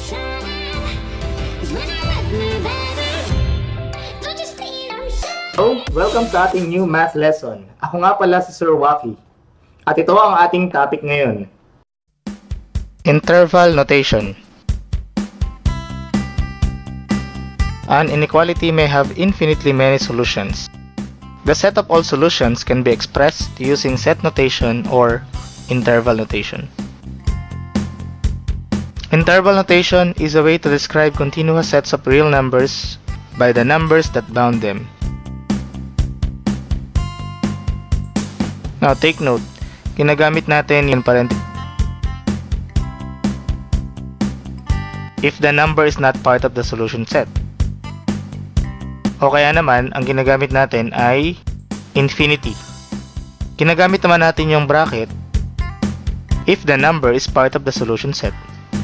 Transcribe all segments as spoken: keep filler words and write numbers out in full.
So, welcome sa ating new math lesson. Ako nga pala si Sir Waki. At ito ang ating topic ngayon. Interval notation. An inequality may have infinitely many solutions. The set of all solutions can be expressed using set notation or interval notation. Interval notation is a way to describe continuous sets of real numbers by the numbers that bound them. Now take note, ginagamit natin yung parenthesis if the number is not part of the solution set. O kaya naman, ang ginagamit natin ay infinity. Ginagamit naman natin yung bracket if the number is part of the solution set.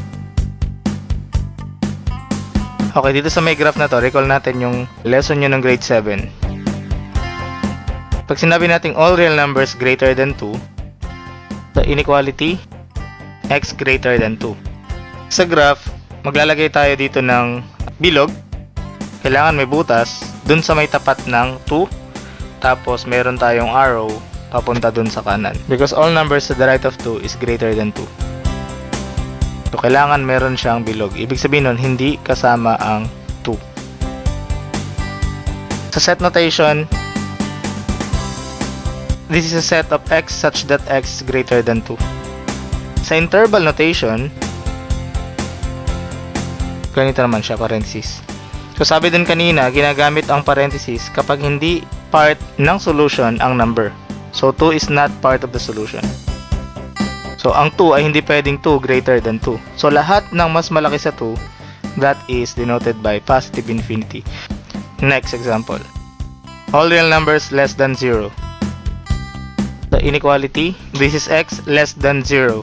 Okay, dito sa may graph na to, recall natin yung lesson nyo ng grade seven. Pag sinabi natin all real numbers greater than two, the inequality x greater than two. Sa graph, maglalagay tayo dito ng bilog. Kailangan may butas dun sa may tapat ng two, tapos meron tayong arrow papunta dun sa kanan. Because all numbers to the right of two is greater than two. So, kailangan meron siyang bilog. Ibig sabihin nun, hindi kasama ang two. Sa set notation, this is a set of x such that x is greater than two. Sa interval notation, ganito naman siya, parenthesis. So sabi din kanina, ginagamit ang parenthesis kapag hindi part ng solution ang number. So two is not part of the solution. So ang two ay hindi pwedeng two greater than two. So lahat ng mas malaki sa two, that is denoted by positive infinity. Next example. All real numbers less than zero. The inequality, this is x less than zero.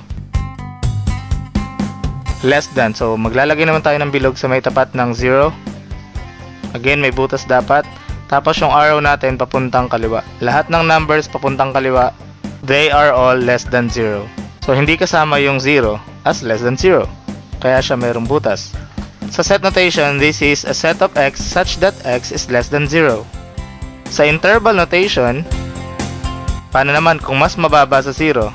Less than, so maglalagay naman tayo ng bilog sa may tapat ng zero. Again, may butas dapat. Tapos yung arrow natin papuntang kaliwa. Lahat ng numbers papuntang kaliwa, they are all less than zero. So hindi kasama yung zero as less than zero. Kaya siya mayroong butas. Sa set notation, this is a set of x such that x is less than zero. Sa interval notation, paano naman kung mas mababa sa zero?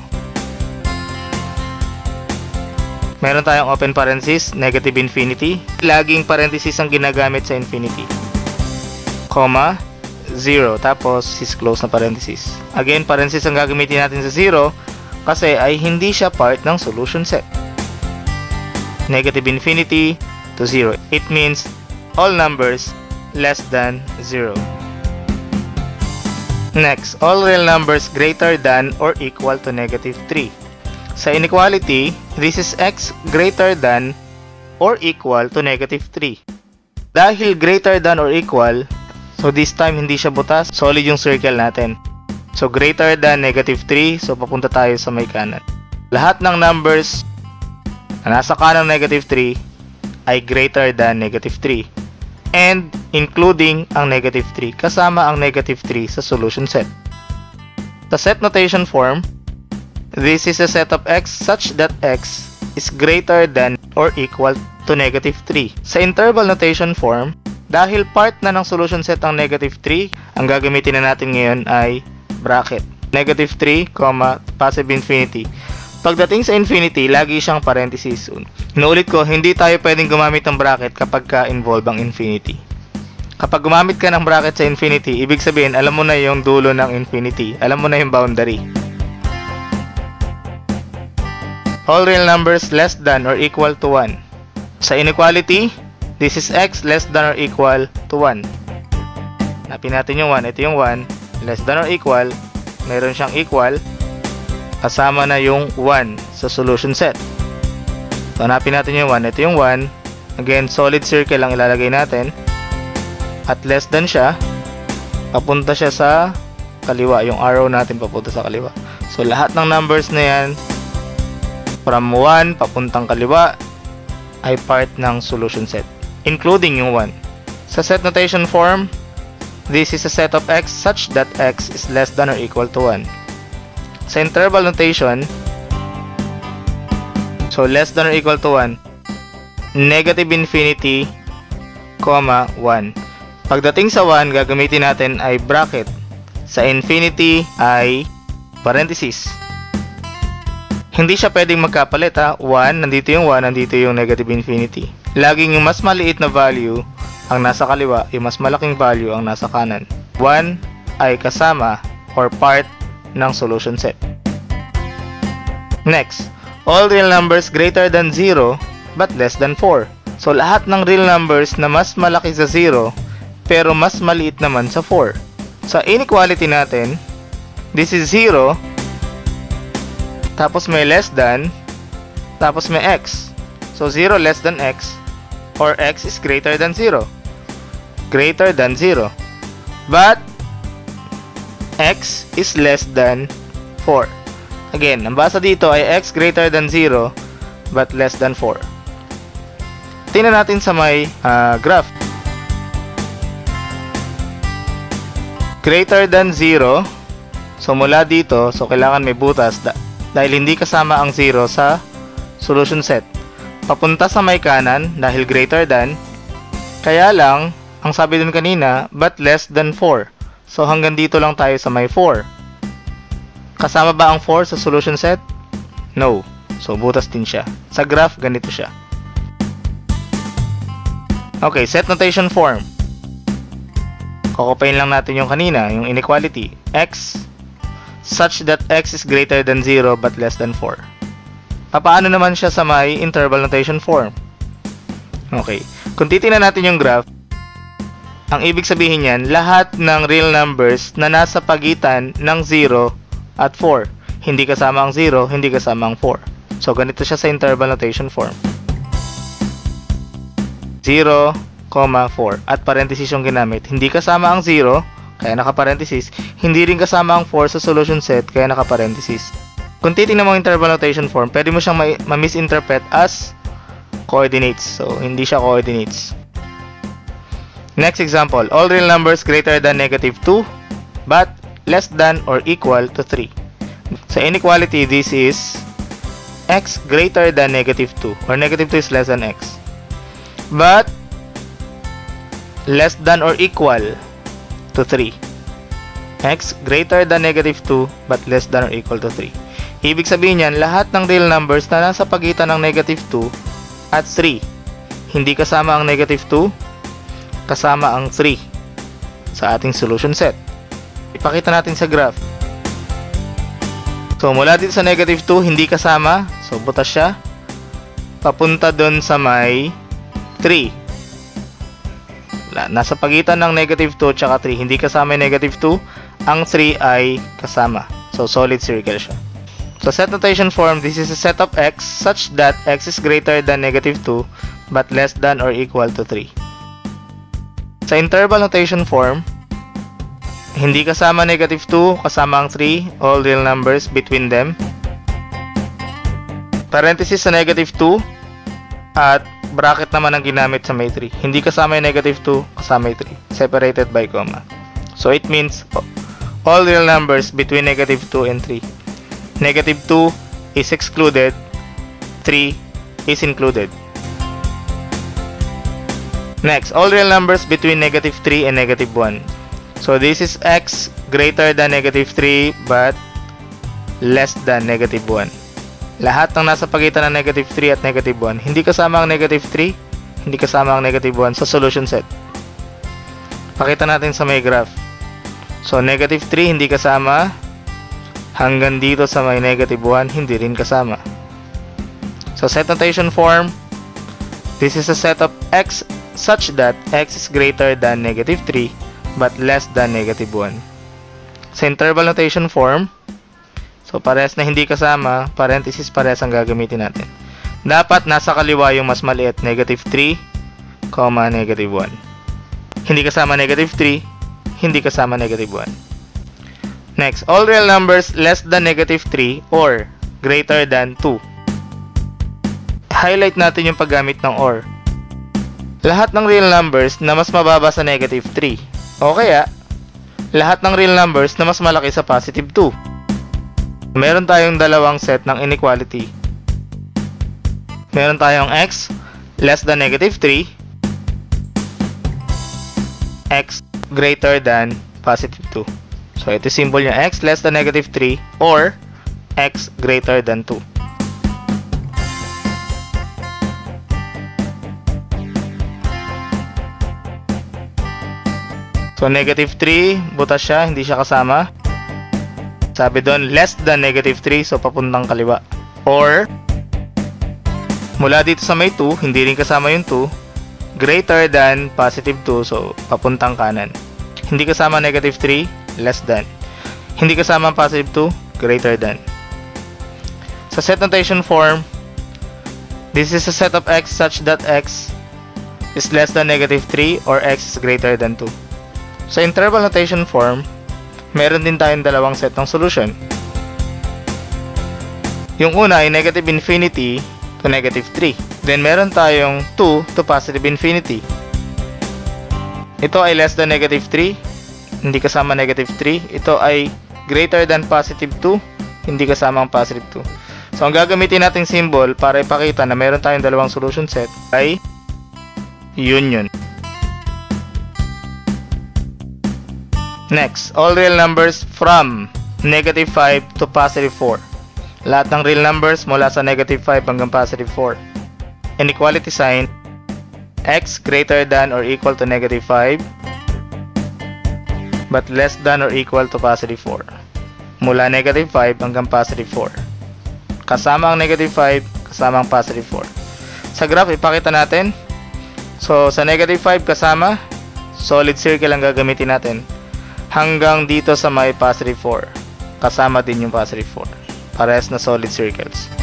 Meron tayong open parenthesis, negative infinity. Laging parenthesis ang ginagamit sa infinity. Comma, zero. Tapos, is close na parenthesis. Again, parenthesis ang gagamitin natin sa zero kasi ay hindi siya part ng solution set. Negative infinity to zero. It means all numbers less than zero. Next, all real numbers greater than or equal to negative three. Sa inequality, this is x greater than or equal to negative three. Dahil greater than or equal, so this time hindi siya butas, solid yung circle natin. So greater than negative three, so papunta tayo sa may kanan. Lahat ng numbers na nasa kanang negative three ay greater than negative three. And including ang negative three, kasama ang negative three sa solution set. Sa set notation form, this is a set of x such that x is greater than or equal to negative three. Sa interval notation form, dahil part na ng solution set ang negative three, ang gagamitin na natin ngayon ay bracket. Negative three, positive infinity. Pagdating sa infinity, lagi siyang parenthesis. Inuulit ko, hindi tayo pwedeng gumamit ng bracket kapag ka-involve ang infinity. Kapag gumamit ka ng bracket sa infinity, ibig sabihin, alam mo na yung dulo ng infinity. Alam mo na yung boundary. All real numbers less than or equal to one. Sa inequality, this is x less than or equal to one. Hanapin natin yung one. Ito yung one. Less than or equal. Meron siyang equal. Kasama na yung one sa solution set. So, hanapin natin yung one. Ito yung one. Again, solid circle ang ilalagay natin. At less than siya, papunta siya sa kaliwa. Yung arrow natin papunta sa kaliwa. So, lahat ng numbers na yan, from one papuntang kaliwa, ay part ng solution set, including yung one. Sa set notation form, this is a set of x such that x is less than or equal to one. Sa interval notation, so less than or equal to one, negative infinity, comma, one. Pagdating sa one, gagamitin natin ay bracket. Sa infinity ay parenthesis. Hindi siya pwedeng magkapalit ha. one, nandito yung one, nandito yung negative infinity. Laging yung mas maliit na value ang nasa kaliwa, yung mas malaking value ang nasa kanan. one ay kasama or part ng solution set. Next, all real numbers greater than zero but less than four. So lahat ng real numbers na mas malaki sa zero pero mas maliit naman sa four. Sa inequality natin, this is zero, tapos may less than, tapos may x. So zero less than x, or x is greater than zero. Greater than zero. But x is less than four. Again, ang basa dito ay x greater than zero but less than four. Tingnan natin sa may uh, graph. Greater than zero. So mula dito, so kailangan may butas da dahil hindi kasama ang zero sa solution set. Papunta sa may kanan dahil greater than. Kaya lang, ang sabi dun kanina, but less than four. So hanggang dito lang tayo sa may four. Kasama ba ang four sa solution set? No. So butas din siya. Sa graph, ganito siya. Okay, set notation form. Kokopayin lang natin yung kanina, yung inequality. X such that x is greater than zero but less than four. Papaano naman siya sa may interval notation form? Okay. Kung titingnan natin yung graph, ang ibig sabihin niyan, lahat ng real numbers na nasa pagitan ng zero at four. Hindi kasama ang zero, hindi kasama ang four. So, ganito siya sa interval notation form. zero, four. At parenthesis yung ginamit. Hindi kasama ang zero, kaya naka-parenthesis. Hindi rin kasama ang four sa solution set, kaya naka-parenthesis. Kung titingnan mo ang interval notation form, pwede mo siyang ma-misinterpret as coordinates. So, hindi siya coordinates. Next example. All real numbers greater than negative two, but less than or equal to three. Sa inequality, this is x greater than negative two, or negative two is less than x. But less than or equal to three. X greater than negative two, but less than or equal to three. Ibig sabihin yan, lahat ng real numbers na nasa pagitan ng negative two at three. Hindi kasama ang negative two, kasama ang three sa ating solution set. Ipakita natin sa graph. So, mula dito sa negative two, hindi kasama. So, butas siya. Papunta dun sa may three. Nasa pagitan ng negative two at three. Hindi kasama yung negative two. Ang three ay kasama. So, solid circle siya. So, set notation form, this is a set of x such that x is greater than negative two but less than or equal to three. Sa interval notation form, hindi kasama negative two, kasama ang three, all real numbers between them. Parenthesis sa negative two, at bracket naman ang ginamit sa may three. Hindi kasama yung negative two, kasama yung three. Separated by comma. So it means all real numbers between negative two and three. Negative two is excluded, three is included. Next, all real numbers between negative three and negative one. So this is x greater than negative three but less than negative one. Lahat ng nasa pagitan ng negative three at negative one. Hindi kasama ang negative three, hindi kasama ang negative one sa solution set. Pakita natin sa may graph. So negative three hindi kasama. Hanggang dito sa may negative one, hindi rin kasama. So set notation form, this is a set of x such that x is greater than negative three but less than negative one. Sa interval notation form, so parehas na hindi kasama, parenthesis parehas ang gagamitin natin. Dapat nasa kaliwa yung mas maliit, negative three, negative one. Hindi kasama negative three, hindi kasama negative one. Next, all real numbers less than negative three or greater than two. Highlight natin yung paggamit ng or. Lahat ng real numbers na mas mababa sa negative three. O kaya, lahat ng real numbers na mas malaki sa positive two. Meron tayong dalawang set ng inequality. Meron tayong x less than negative three, x greater than positive two. So ito symbol niya, x less than negative three or x greater than two. So negative three, butas siya, hindi siya kasama. Sabi doon, less than negative three, so papuntang kaliwa. Or, mula dito sa may two, hindi rin kasama yung two, greater than positive two, so papuntang kanan. Hindi kasama negative three, less than. Hindi kasama positive two, greater than. Sa set notation form, this is a set of x such that x is less than negative three or x is greater than two. Sa interval notation form, meron din tayong dalawang set ng solution. Yung una ay negative infinity to negative three. Then meron tayong two to positive infinity. Ito ay less than negative three, hindi kasama negative three. Ito ay greater than positive two, hindi kasama ang positive two. So ang gagamitin nating symbol para ipakita na meron tayong dalawang solution set ay union. Next, all real numbers from negative five to positive four. Lahat ng real numbers mula sa negative five hanggang positive four. Inequality sign, x greater than or equal to negative five but less than or equal to positive four. Mula negative five hanggang positive four. Kasama ang negative five, kasama ang positive four. Sa graph, ipakita natin. So, sa negative five kasama, solid circle ang gagamitin natin. Hanggang dito sa may positive four. Kasama din yung positive four. Parehas na solid circles.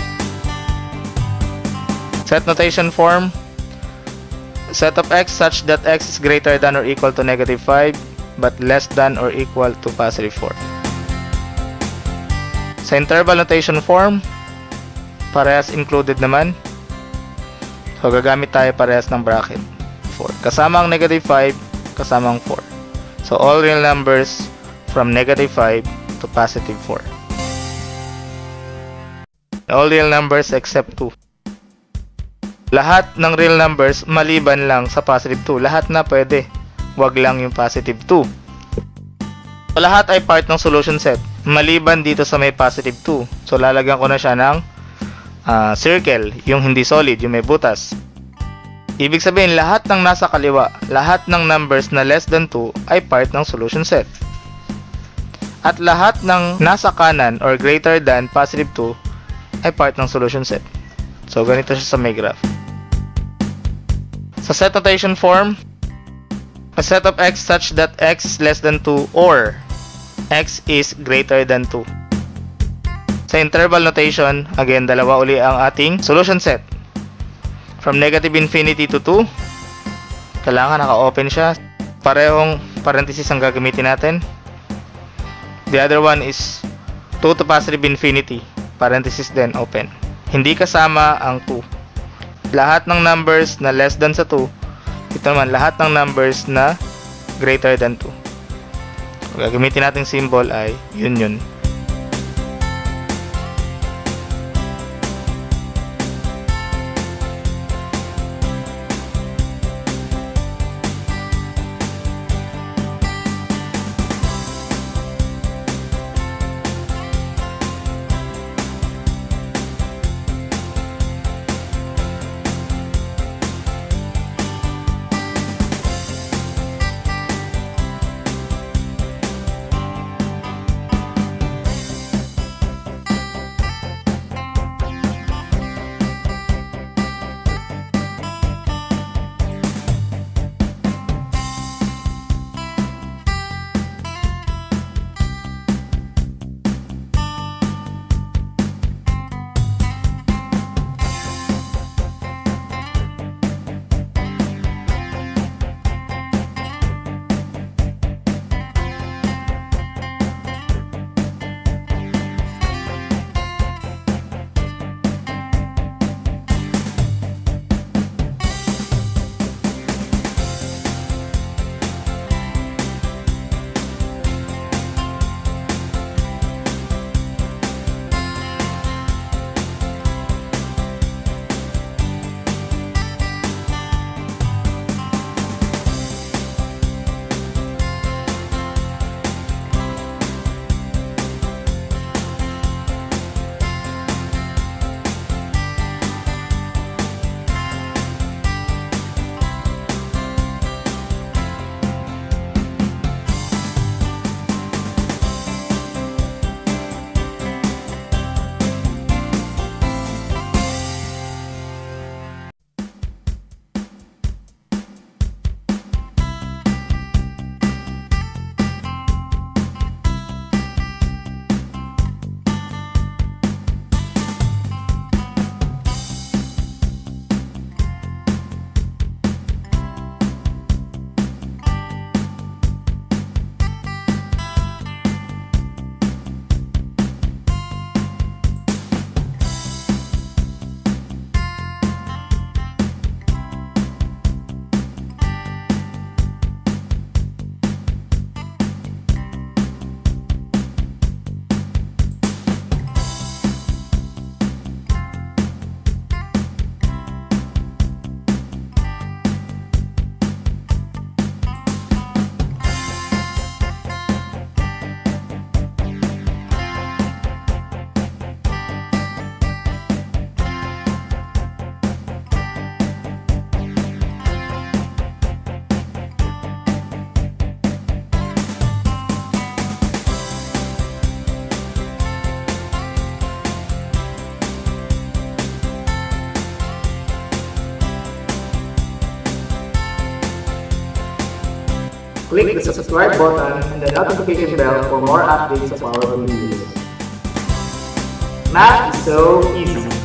Set notation form. Set of x such that x is greater than or equal to negative five but less than or equal to positive four. Sa interval notation form, parehas included naman. So gagamit tayo parehas ng bracket. four. Kasama ang negative five, kasama ang four. So, all real numbers from negative five to positive four. All real numbers except two. Lahat ng real numbers maliban lang sa positive two. Lahat na pwede. Wag lang yung positive two. So, lahat ay part ng solution set. Maliban dito sa may positive two. So, lalagyan ko na siya ng uh, circle. Yung hindi solid, yung may butas. Ibig sabihin, lahat ng nasa kaliwa, lahat ng numbers na less than two ay part ng solution set. At lahat ng nasa kanan or greater than positive two ay part ng solution set. So, ganito siya sa may graph. Sa set notation form, a set of x such that x is less than two or x is greater than two. Sa interval notation, again, dalawa uli ang ating solution set. From negative infinity to two, kailangan naka-open siya. Parehong parenthesis ang gagamitin natin. The other one is two to positive infinity. Parenthesis din, open. Hindi kasama ang two. Lahat ng numbers na less than sa two, ito naman, lahat ng numbers na greater than two. Gagamitin nating symbol ay union. click the subscribe button and the notification bell for more updates of our videos. Math is so easy.